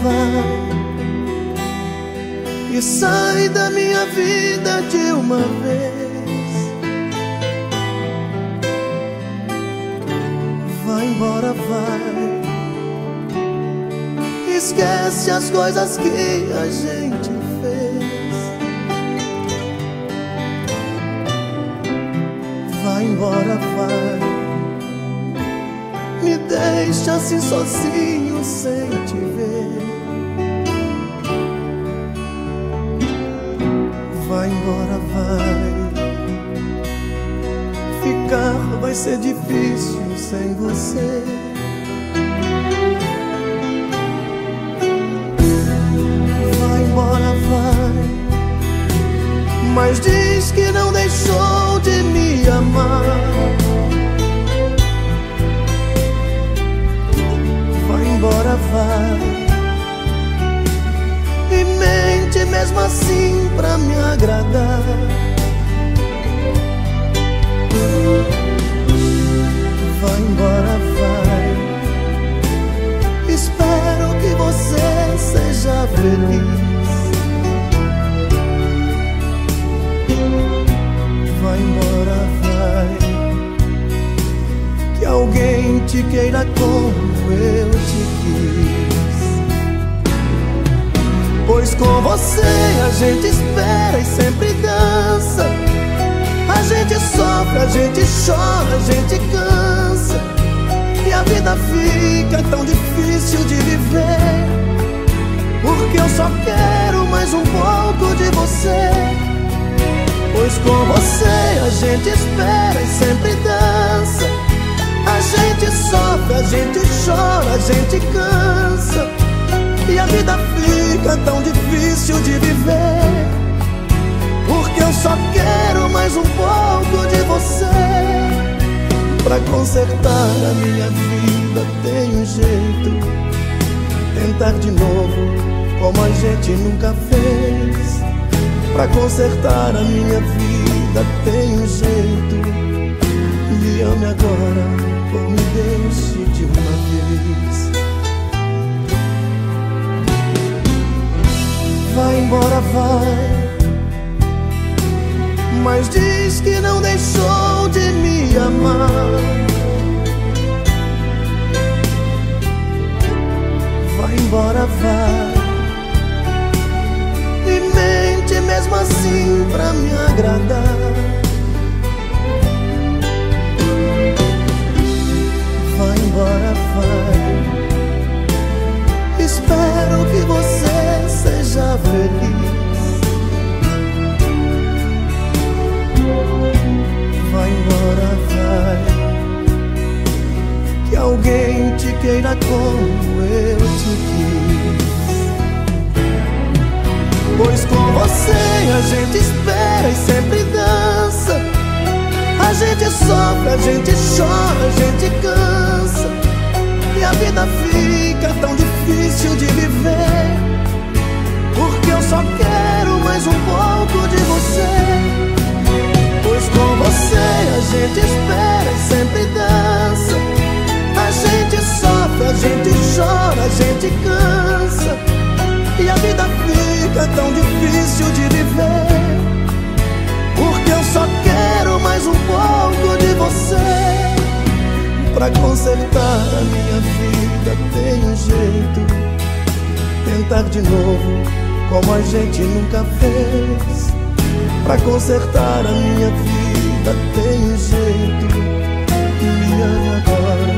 vai e sai da minha vida de uma vez. Vai embora, vai. Esquece as coisas que a gente fez. Vai embora, vai. Me deixa assim sozinho sem te ver. Vai embora, vai. Ficar vai ser difícil sem você. Vai embora, vai. Mas diz que não deixou de me amar. Vai embora, vai. E mente mesmo assim pra me agradar. Vai embora, vai. Espero que você seja feliz. Vai embora, vai. Que alguém te queira como eu te quis. Pois com você a gente espera e sempre dança. A gente sofre, a gente chora, a gente cansa. E a vida fica tão difícil de viver. Porque eu só quero mais um pouco de você. Pois com você a gente espera e sempre dança. A gente sofre, a gente chora, a gente cansa. E a vida fica tão difícil de viver. Porque eu só quero mais um pouco de você. Pra consertar a minha vida tem um jeito. Tentar de novo como a gente nunca fez. Pra consertar a minha vida tem um jeito. Me ame agora ou me deixe de uma vez. Vai embora, vai. Mas diz que não deixou de me amar. Vai embora, vai. E mente mesmo assim pra me agradar. Vai embora, vai. Espero que você seja feliz. Vai embora, vai. Que alguém te queira como eu te quis. Pois com você a gente espera e sempre dança. A gente sofre, a gente chora, a gente cansa. E a vida fica tão difícil de viver. Porque eu só quero mais um pouco de você. Pois com você a gente espera e sempre dança. A gente sofre, a gente chora, a gente cansa. E a vida fica tão difícil de viver. Porque eu só quero mais um pouco de você. Pra consertar a minha vida tem um jeito. Tentar de novo como a gente nunca fez. Pra consertar a minha vida tem um jeito. Me ame agora